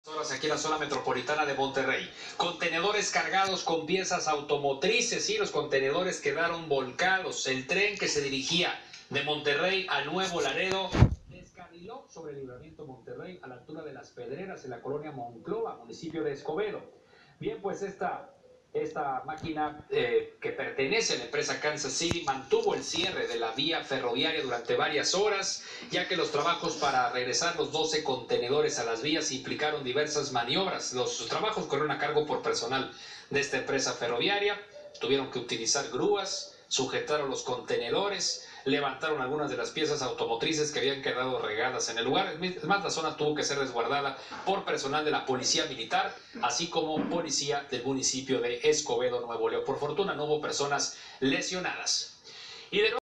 Horas aquí en la zona metropolitana de Monterrey. Contenedores cargados con piezas automotrices y los contenedores quedaron volcados. El tren que se dirigía de Monterrey a Nuevo Laredo descarriló sobre el Libramiento Monterrey a la altura de Las Pedreras en la colonia Monclova, municipio de Escobedo. Bien, pues esta máquina que pertenece a la empresa Kansas City mantuvo el cierre de la vía ferroviaria durante varias horas, ya que los trabajos para regresar los 12 contenedores a las vías implicaron diversas maniobras. Los trabajos corrieron a cargo por personal de esta empresa ferroviaria. Tuvieron que utilizar grúas, sujetaron los contenedores, levantaron algunas de las piezas automotrices que habían quedado regadas en el lugar. Es más, la zona tuvo que ser resguardada por personal de la Policía Militar, así como policía del municipio de Escobedo, Nuevo León. Por fortuna no hubo personas lesionadas. Y de